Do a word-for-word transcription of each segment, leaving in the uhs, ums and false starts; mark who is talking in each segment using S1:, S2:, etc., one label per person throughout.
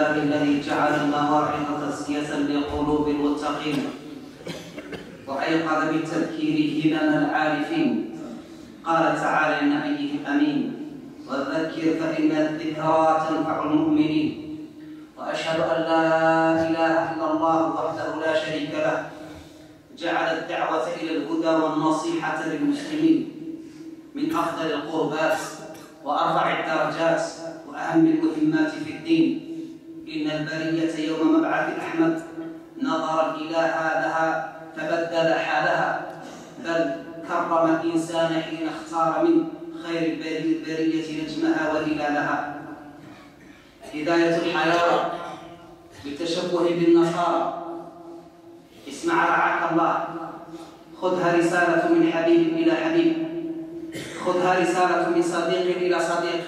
S1: لله الذي جعل المواعظ تزكية لقلوب المتقين وأيقظ بالتذكير همم العارفين. قال تعالى: لنبيه الأمين: وذكر فإن الذكرى تنفع المؤمنين. وأشهد أن لا إله إلا الله وحده لا شريك له، جعل الدعوة إلى الهدى والنصيحة للمسلمين من أفضل القربات وأرفع الدرجات وأهم المهمات في الدين. إن البرية يوم مبعث أحمد نظر الإله لها فبدل حالها، بل كرم الإنسان حين اختار من خير البرية نجمها وهلالها. هداية الحياة بالتشبه بالنصارى. اسمع رعاك الله، خذها رسالة من حبيب إلى حبيب، خذها رسالة من صديق إلى صديق،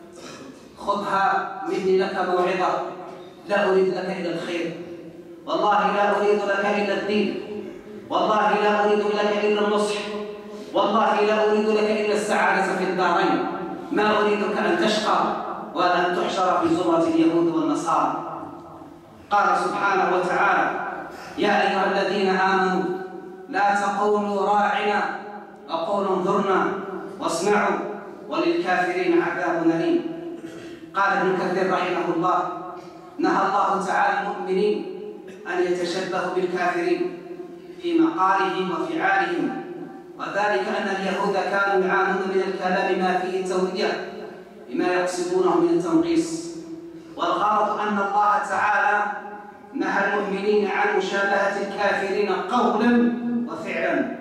S1: خذها مني لك موعظة. لا أريد لك إلا الخير، والله لا أريد لك إلا الدين، والله لا أريد لك إلا النصح، والله لا أريد لك إلا السعادة في الدارين. ما أريدك أن تشقى وأن تحشر في زمرة اليهود والنصارى. قال سبحانه وتعالى: يا أيها الذين آمنوا لا تقولوا راعنا وقولوا انظرنا واسمعوا وللكافرين عذاب أليم. قال ابن كثير رحمه الله: نهى الله تعالى المؤمنين أن يتشبهوا بالكافرين في مقالهم وفعالهم، وذلك أن اليهود كانوا يعانون من الكلام ما فيه التورية بما يقصدونه من التنقيص. والغرض أن الله تعالى نهى المؤمنين عن مشابهة الكافرين قولا وفعلا.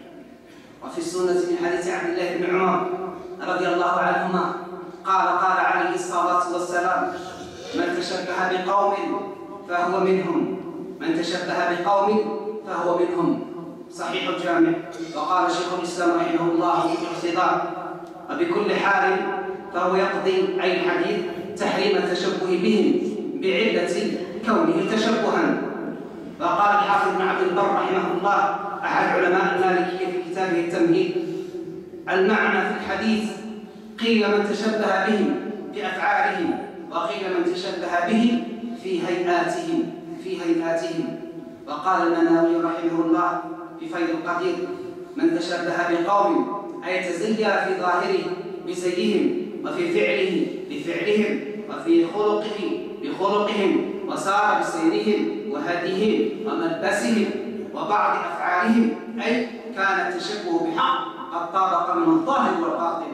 S1: وفي السنة من حديث عبد الله بن عمر رضي الله عنهما قال: قال عليه الصلاة والسلام: من تشبه بقوم فهو منهم، من تشبه بقوم فهو منهم. صحيح الجامع. وقال شيخ الإسلام رحمه الله في الاقتضاء: وبكل حال فهو يقضي أي الحديث تحريم التشبه بهم بعلة كونه تشبها. وقال الحافظ بن عبد البر رحمه الله أحد علماء المالكية في كتابه التمهيد: المعنى في الحديث قيل من تشبه بهم بأفعالهم، وقيل من تشبه بهم في هيئاتهم في هيئاتهم. وقال المناوي رحمه الله في فيض القدير: من تشبه بقوم أي تزيى في ظاهره بزيهم، وفي فعله بفعلهم، وفي خلقه بخلقهم، وسار بسيرهم وهديهم وملبسهم وبعض أفعالهم، أي كان التشبه بحق قد طابق من الظاهر والباطن.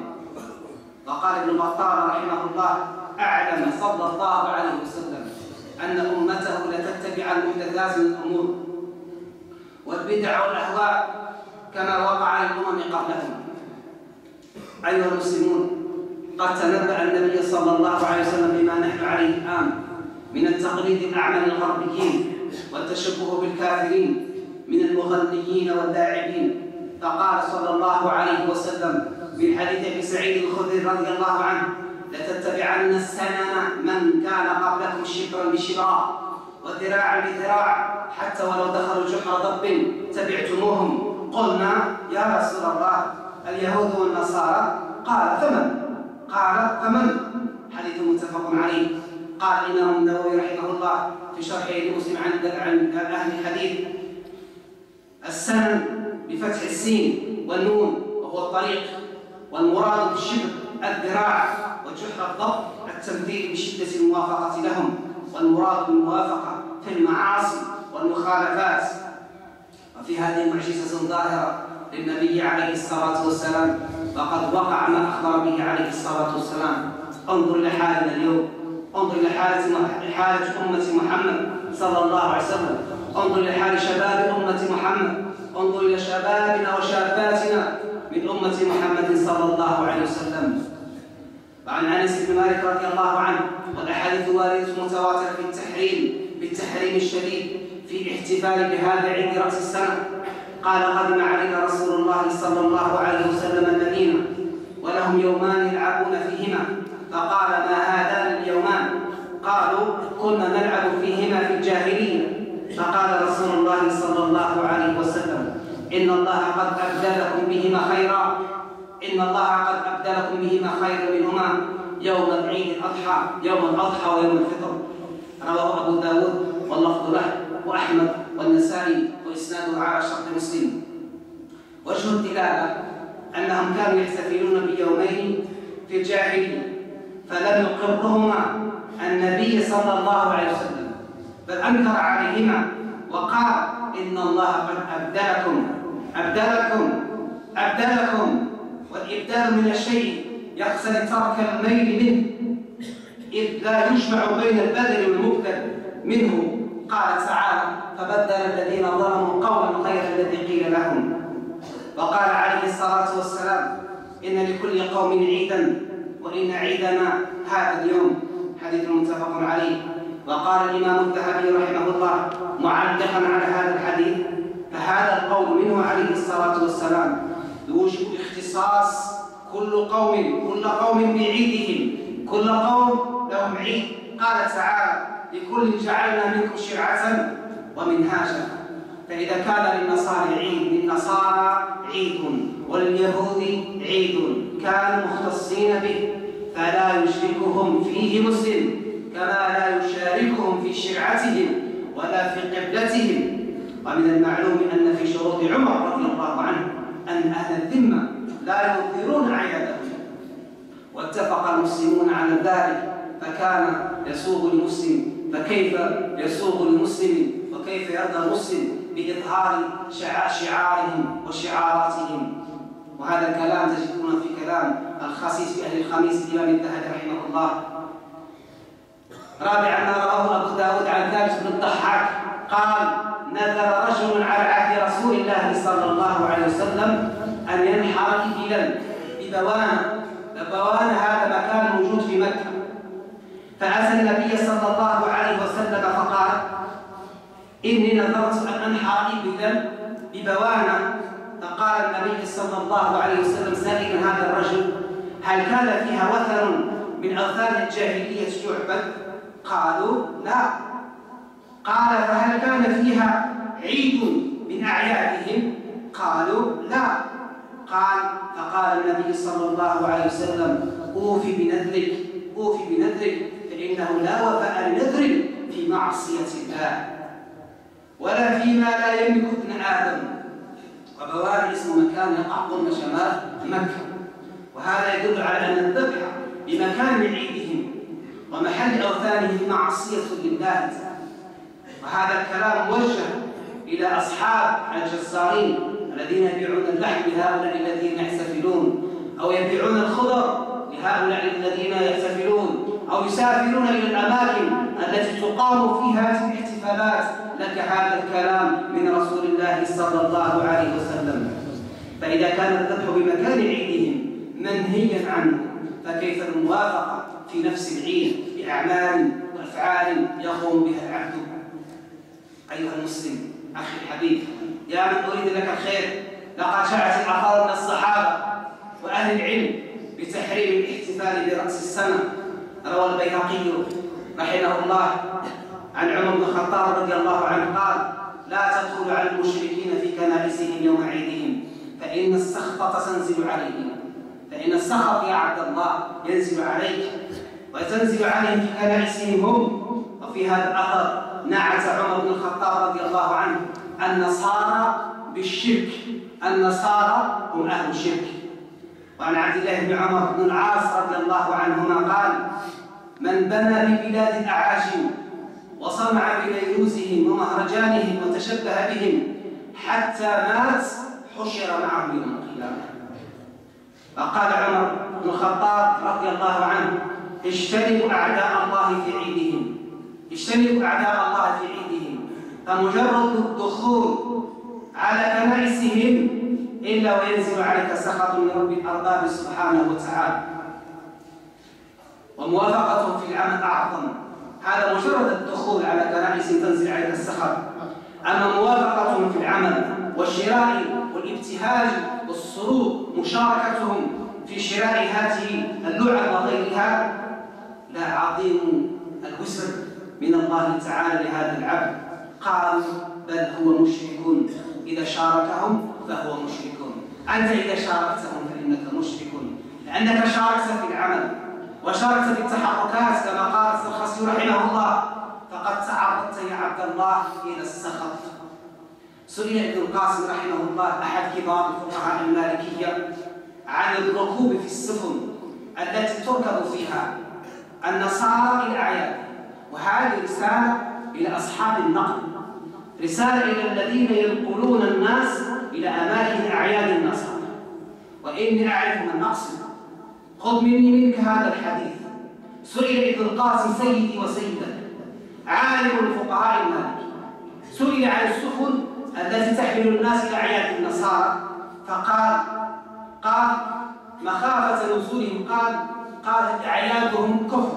S1: وقال ابن بطال رحمه الله: أعلم صلى الله عليه وسلم أن أمته لتتبع المحدثات من الأمور والبدع والأهواء كما وقع للأمم قبلهم. أيها المسلمون، قد تنبأ النبي صلى الله عليه وسلم بما نحن عليه الآن من التقليد الأعمى للغربيين والتشبه بالكافرين من المغنيين واللاعبين. فقال صلى الله عليه وسلم في حديث أبي سعيد الخدري رضي الله عنه: لتتبعن السنن من كان قبلكم شبرا بشبرا وذراعا بذراع حتى ولو دخلوا جحر ضب تبعتموهم. قلنا: يا رسول الله، اليهود والنصارى؟ قال: فمن؟ قال: فمن؟ حديث متفق عليه. قال الإمام النووي رحمه الله في شرحه لمسلم عن أهل الحديث: السنن بفتح السين والنون وهو الطريق، والمراد بالشبر الذراع، وجحر الضب التمثيل بشدة الموافقة لهم، والمراد بالموافقة في المعاصي والمخالفات. وفي هذه معجزة ظاهرة للنبي عليه الصلاة والسلام، وقد وقع ما أخبر به عليه الصلاة والسلام. انظر إلى حالنا اليوم، انظر إلى حالة أمة محمد صلى الله عليه وسلم، انظر إلى حال شباب أمة محمد، انظر إلى شبابنا وشاباتنا من أمة محمد صلى الله عليه وسلم. وعن أنس بن مالك رضي الله عنه: والأحاديث واردة متواترة في التحريم بالتحريم الشديد في الاحتفال بهذا عيد رأس السنة. قال: قدم علينا رسول الله صلى الله عليه وسلم المدينة ولهم يومان يلعبون فيهما، فقال: ما هذان اليومان؟ قالوا: كنا نلعب فيهما في الجاهلية. فقال رسول الله صلى الله عليه وسلم: إن الله قد أبدلكم بهما خيرا إن الله قد أبدلكم بهما خيرا منهما يوم العيد الأضحى يوم الأضحى ويوم الفطر. رواه أبو داود واللفظ له وأحمد والنسائي وإسناده على شرط مسلم. وجه الدلالة أنهم كانوا يحتفلون بيومين في الجاهلية فلم يقرهما النبي صلى الله عليه وسلم، بل أنكر عليهما وقال إن الله قد أبدلكم أبدلكم أبدلكم والإبدال من الشيء يقتضي ترك الميل منه، إذ لا يجمع بين البدل والمبدل منه. قال تعالى: فبدل الذين ظلموا قولا غير الذي قيل لهم. وقال عليه الصلاة والسلام: إن لكل قوم عيدا وإن عيدنا هذا اليوم، حديث متفق عليه. وقال الإمام الذهبي رحمه الله معلقا على هذا الحديث: فهذا القول منه عليه الصلاة والسلام يوجب اختصاص كل قوم كل قوم بعيدهم، كل قوم لهم عيد. قال تعالى: لكل جعلنا منكم شرعة ومنهاجا. فإذا كان للنصارى عيد للنصارى عيد ولليهود عيد كانوا مختصين به، فلا يشركهم فيه مسلم كما لا يشاركهم في شرعتهم ولا في قبلتهم. ومن المعلوم أن في شروط عمر رضي الله عنه أن أهل الذمة لا يظهرون عيادهم، واتفق المسلمون على ذلك، فكان يسوغ المسلم فكيف يسوغ المسلم وكيف يرضى المسلم بإظهار شعارهم وشعاراتهم. وهذا الكلام تجدونه في كلام الخسيس في أهل الخميس الإمام الذهبي رحمه الله. رابعا ما رواه أبو داود عن ثابت بن الضحاك قال: نذر رجل على عهد رسول الله صلى الله عليه وسلم أن ينحر إبلا ببوانة. بوانة هذا مكان موجود في مكة، فأتى النبي صلى الله عليه وسلم فقال: إني نذرت أن أنحر إبلا ببوانة. فقال النبي صلى الله عليه وسلم سائلا هذا الرجل: هل كان فيها وثن من أوثان الجاهلية يعبد؟ قالوا: لا. قال: فهل كان فيها عيد من أعيادهم؟ قالوا: لا. قال: فقال النبي صلى الله عليه وسلم: أوفي بنذرك أوفي بنذرك فإنه لا وفاء لنذر في معصية الله ولا فيما لا يملك ابن آدم. وبوان اسم مكان يقع ضمن شمال مكة، وهذا يدل على أن الذبح بمكان عيدهم ومحل أوثانهم معصية لله. وهذا الكلام موجه إلى أصحاب الجزارين الذين يبيعون اللحم لهؤلاء الذين يحتفلون، أو يبيعون الخضر لهؤلاء الذين يحتفلون، أو يسافرون إلى الأماكن التي تقام فيها هذه الاحتفالات. لك هذا الكلام من رسول الله صلى الله عليه وسلم. فإذا كان الذبح بمكان عيدهم منهيا عنه، فكيف الموافقة في نفس العيد بأعمال وأفعال يقوم بها العبد؟ أيها المسلم أخي الحبيب، يا من أريد لك الخير، لقد شاعت الآثار من الصحابة وأهل العلم بتحريم الاحتفال برأس السنة. روى البيهقي رحمه الله عن عمر بن الخطاب رضي الله عنه قال: لا تدخلوا على المشركين في كنائسهم يوم عيدهم فإن السخطة تنزل عليهم. فإن السخط يا عبد الله ينزل عليك وتنزل عليهم في كنائسهم هم. وفي هذا الأثر نعت عمر بن الخطاب رضي الله عنه النصارى بالشرك، النصارى هم أهل الشرك. وعن عبد الله بن عمر بن العاص رضي الله عنهما قال: من بنى ببلاد الأعاجم وصنع بنيروزهم ومهرجانهم وتشبه بهم حتى مات حشر معهم يوم القيامة. فقال عمر بن الخطاب رضي الله عنه: اجتنبوا أعداء الله في عيدهم اجتنبوا أعداء الله في عيدهم فمجرد الدخول على كنائسهم إلا وينزل عليك سخط من رب الأرباب سبحانه وتعالى. وموافقتهم في العمل أعظم، هذا مجرد الدخول على كنائس تنزل عليك السخط. أما موافقتهم في العمل والشراء والابتهاج والسرور، مشاركتهم في شراء هذه اللعب وغيرها، لا عظيم الوزر من الله تعالى لهذا العبد. قالوا: بل هو مشرك، إذا شاركهم فهو مشرك. أنت إذا شاركتهم فإنك مشرك، لأنك شاركت في العمل وشاركت في التحركات كما قال الخصي رحمه الله، الله إلى السخط. سئل ابن القاسم رحمه الله أحد كبار الفقهاء المالكية عن الركوب في السفن التي تركب فيها النصارى إلى أعياد، وهذه رسالة إلى أصحاب النقل، رسالة إلى الذين ينقلون الناس إلى أماكن أعياد النصارى. وإني أعرف من أقصد، خذ مني منك هذا الحديث. سئل ابن القاسم سيدي وسيدك عالم الفقهاء المالكي، سئل عن السفن التي تحمل الناس إلى أعياد النصارى فقال قال مخافة نزولهم، قال قال أعيادهم كفر،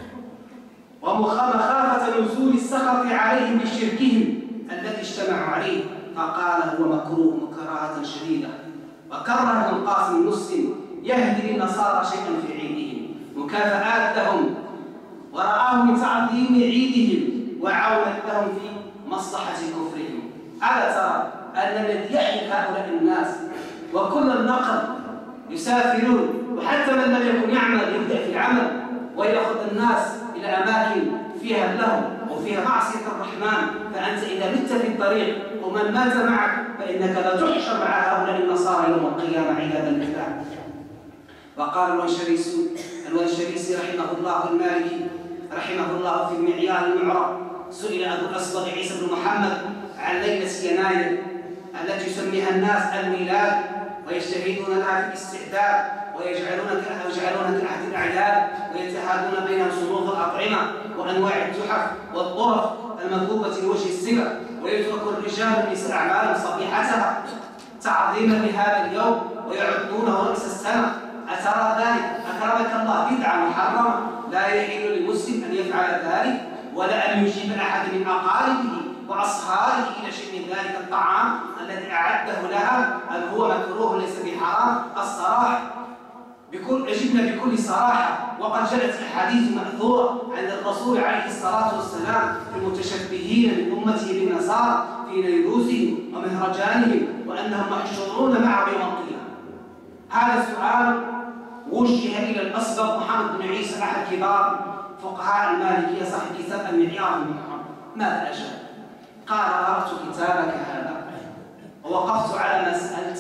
S1: ومخافة نزول السخط عليهم بشركهم الذي اجتمعوا عليه، فقال هو مكروه كراهة شديدة. وكره ابن القاسم المسلم يهدي للنصارى شيئا في عيدهم مكافآت لهم، ورآه من تعظيم عيدهم وعونت لهم في مصلحة كفرهم. ألا ترى أن الذي يحيي هؤلاء الناس وكل النقل يسافرون، وحتى من لم يكن يعمل يبدأ في العمل ويأخذ الناس إلى أماكن فيها اللهو وفيها معصية الرحمن، فأنت إذا مت في الطريق ومن مات معك فإنك لا تحشر مع هؤلاء النصارى يوم القيامة عياذا بالله. وقال الونشريسي الونشريسي رحمه الله المالكي رحمه الله في المعيار المعرب، سئل أبو الأصبغ عيسى بن محمد عن ليلة يناير التي يسميها الناس الميلاد، ويجتهدون لها في الاستعداد ويجعلون ويجعلون كأحد الأعياد، ويتهادون بين صنوف الأطعمة وأنواع التحف والطرف المكتوبة لوجه السلة، ويترك الرجال والنساء أعمالهم صبيحتها تعظيما لهذا اليوم ويعدونه رأس السنة. أترى ذلك أكرمك الله بدعة محرمة لا يحل للمسلم أن يفعل ذلك، ولا أن يجيب أحد من أقاربه وأصهاره إلى شيء من ذلك الطعام الذي أعده لها، هل هو مكروه ليس بحرام؟ الصراحة بكل أجبنا بكل صراحة. وقد جاءت أحاديث مأثورة عن الرسول عليه الصلاة والسلام في المتشبهين من أمته بالنصارى في نيروزهم ومهرجانهم، وأنهم محشورون معه يوم القيامة. هذا السؤال وجه إلى الأصبغ محمد بن عيسى أحد كبار فقهاء المالكية صاحب كتاب المعيار المعرب. ماذا أجاب؟ قال قرأت كتابك هذا ووقفت على ما سألت،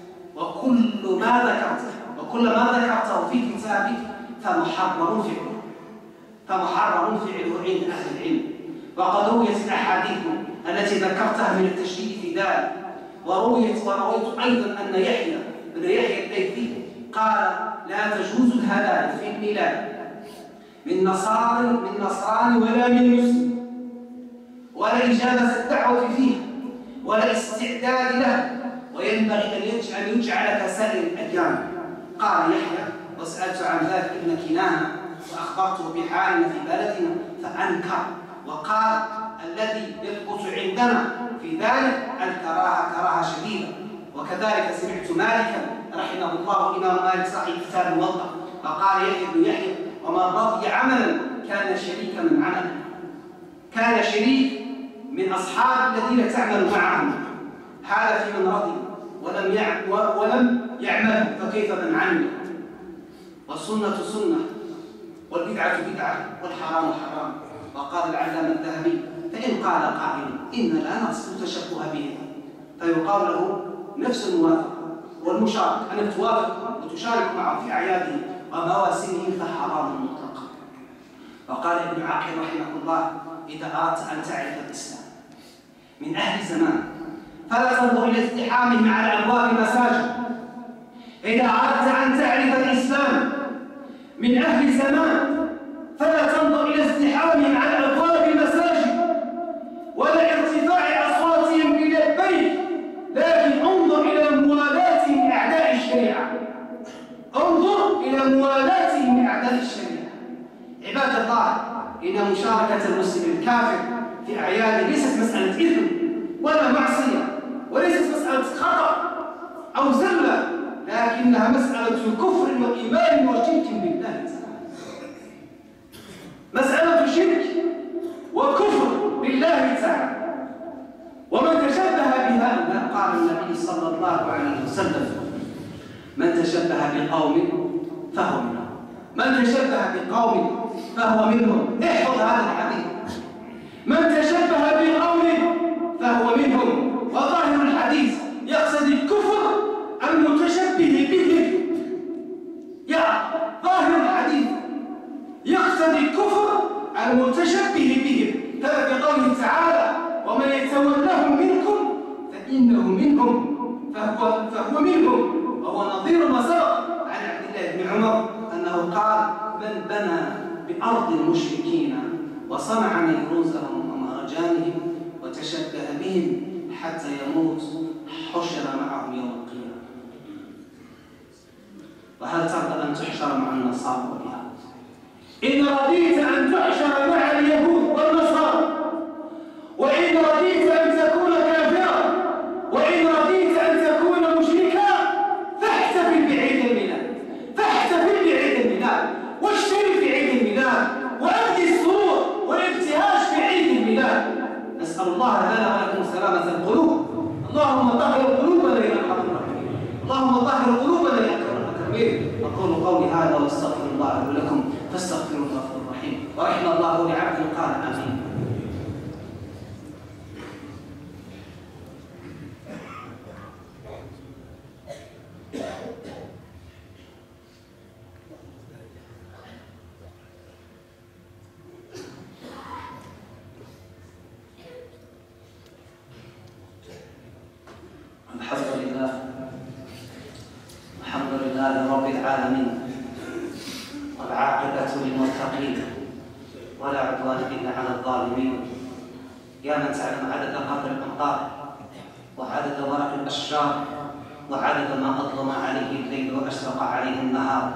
S1: وكل ما ذكرته وكل ما ذكرته في كتابك فمحرم فعله فمحرم فعله عند أهل العلم. وقد رويت الأحاديث التي ذكرتها من التشديد في ذلك، ورويت ورويت أيضا أن يحيى بن يحيى الليثي قال لا تجوز الهدايا في الميلاد من نصارى من نصراني ولا من مسلم، ولا إجابة الدعوة فيه ولا استعداد له، وينبغي أن يجعل كسائر الأديان. قال يحيى وسألت عن ذلك ابن كنانة وأخبرته بحالنا في بلدنا فأنكر، وقال الذي يثبت عندنا في ذلك الكراهة كراهة شديدة. وكذلك سمعت مالكا رحمه الله الإمام مالك صاحب كتاب الموطأ فقال يحيى بن يحيى ومن رضي عملا كان شريكا من عمله، كان شريك من أصحاب الذين تعمل معهم، هذا في من رضي ولم يعمل ولم يعمل فكيف من عمل. والسنة سنة والبدعة بدعة والحرام حرام. وقال العلامة الذهبي فإن قال قائل إن لا نقصد التشبه به فيقال له نفس الموافقة والمشارك أن توافق وتشارك معه في أعيادهم ومواسمهم فحرام مطلق. وقال ابن عاقل رحمه الله إذا أردت أن تعرف الإسلام من أهل زمان فلا تنظر إلى ازدحامهم على أبواب المساجد. إذا أردت أن تعرف الإسلام من أهل زمان فلا تنظر إلى ازدحامهم على أبواب المساجد ولا ارتفاع أصواتهم بلبيك، لكن انظر إلى موالاتهم لأعداء الشريعة. انظر إلى موالاتهم لأعداء الشريعة. عباد الله، إن مشاركة المسلم الكافر في أعياده ليست مسألة إثم ولا معصية، وليست مسألة خطأ أو زلة، لكنها مسألة كفر وإيمان وشرك بالله تعالى. مسألة شرك وكفر بالله تعالى. ومن تشبه بهؤلاء قال النبي صلى الله عليه وسلم من تشبه بقوم فهو منهم، من تشبه بقوم فهو منهم. احفظ هذا الحديث.
S2: من تشبه بقوم فهو منهم. وظاهر الحديث يقصد الكفر المتشبه بهم. يا ظاهر الحديث يقصد الكفر المتشبه بهم، كما في قوله تعالى: ومن يتولهم منكم فإنه منهم، فهو, فهو منهم. وهو نظير ما سبق عن عبد الله بن عمر أنه قال: من بنى بأرض المشركين وصنع نيروزهم ومهرجانهم وتشبه بهم حتى يموت حشر معهم يوم القيامة. وهل ترضى أن تحشر مع النصارى واليهود؟ إن رضيت أن تحشر مع اليهود والنصارى، وإن رضيت أن تكون كافرا، وإن رضيت أن تكون مشركا، فاحتفل بعيد الميلاد، فاحتفل بعيد الميلاد، واشترك في عيد الميلاد، وأبدي السرور والابتهاج في عيد الميلاد. نسأل الله لنا ولكم سلامة القلوب. اللهم طهر قلوبنا يا أرحم الراحمين، اللهم طهر قلوبنا يا أكرم الأكرمين. أقول قولي هذا واستغفر الله لي ولكم فاستغفروه الغفور الرحيم. ورحم الله لعبد قال آمين. الحمد لله، الحمد لله رب العالمين، والعاقبة للمتقين، ولا عدوان إلا على الظالمين. يا من تعلم عدد قطر الأمطار، وعدد ورق الأشجار، وعدد ما أظلم عليه الليل وأشرق عليه النهار،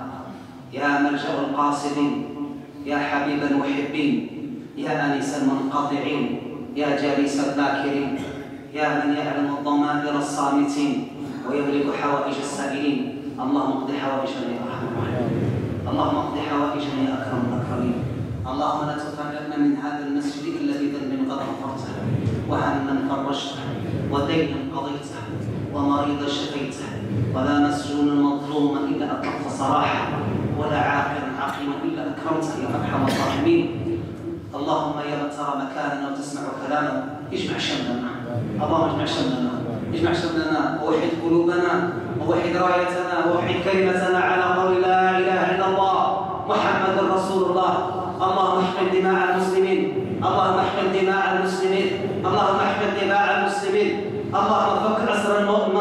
S2: يا ملجأ القاصدين، يا حبيب المحبين، يا أنيس المنقطعين، يا جليس الذاكرين، يا من يعلم ضمائر الصامتين ويملك حوائج السائلين. اللهم اقض حوائجنا يا ارحم الراحمين، اللهم اقض حوائجنا يا اكرم الاكرمين. اللهم لا تفرقنا من هذا المسجد الذي ذنب قد غفرته، وهما فرجته، ودينا قضيته، ومريضا شفيته، ولا مسجون مظلوما الا اطلقت سراحه، ولا عاقلا عقيما الا اكرمته يا ارحم الراحمين. اللهم يا من ترى مكاننا وتسمع كلامنا، اجمع شملنا، اللهم اجمع شملنا، اجمع شملنا، ووحد قلوبنا، ووحد رايتنا، ووحد كلمتنا على قول لا اله الا الله محمد رسول الله. اللهم احقن دماء المسلمين، اللهم احقن دماء المسلمين، اللهم احقن دماء المسلمين. اللهم فك اسر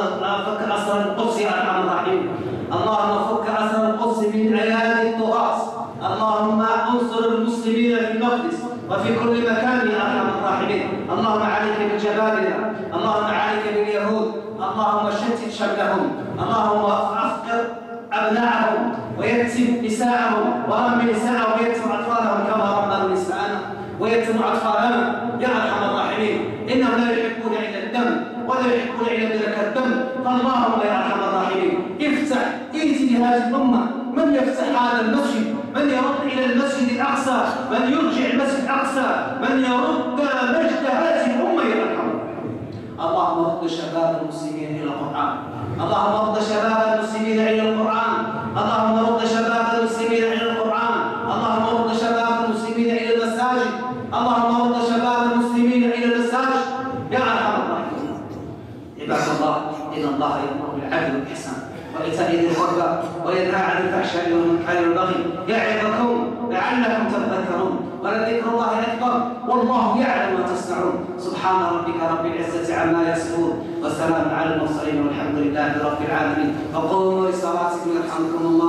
S2: فك اسر القدس يا ارحم الراحمين، اللهم فك اسر القدس من عيال الطغاة. اللهم انصر المسلمين في المقدس وفي كل مكان يا ارحم الراحمين. اللهم عليك بالجبابره، اللهم عليك باليهود، اللهم شتت شملهم، اللهم افقر ابناءهم ويتم نساءهم، ورمي نساءهم ويتم اطفالهم كما رموا نساءنا ويتم اطفالنا يا ارحم الراحمين. انهم لا يحبون الا الدم ولا يحبون الا ذلك الدم. فاللهم يا ارحم الراحمين افتح ائت لهذه الامه من يفتح هذا المسجد، من يرد الى المسجد الاقصى، من يرجع المسجد الاقصى، من يرد مجد هذه الامه يا ارحم الراحمين. اللهم رد شباب المسلمين الى القران، اللهم رد شباب المسلمين الى القران، اللهم رد شباب المسلمين الى القران، اللهم رد شباب المسلمين الى المساجد، اللهم رد شباب المسلمين الى المساجد يا ارحم الراحمين. عباد الله، ان الله يامر بالعدل والاحسان وإيتاء ذي القربى وينهى عن الفحشاء والمنكر والبغي يعظكم لعلكم تذكرون. ولذكر الله أكبر والله يعلم ما تصنعون. سبحان ربك رب العزة عما يصفون، والسلام على المرسلين والحمد لله رب العالمين. وقوموا لصلاتكم يرحمكم الله.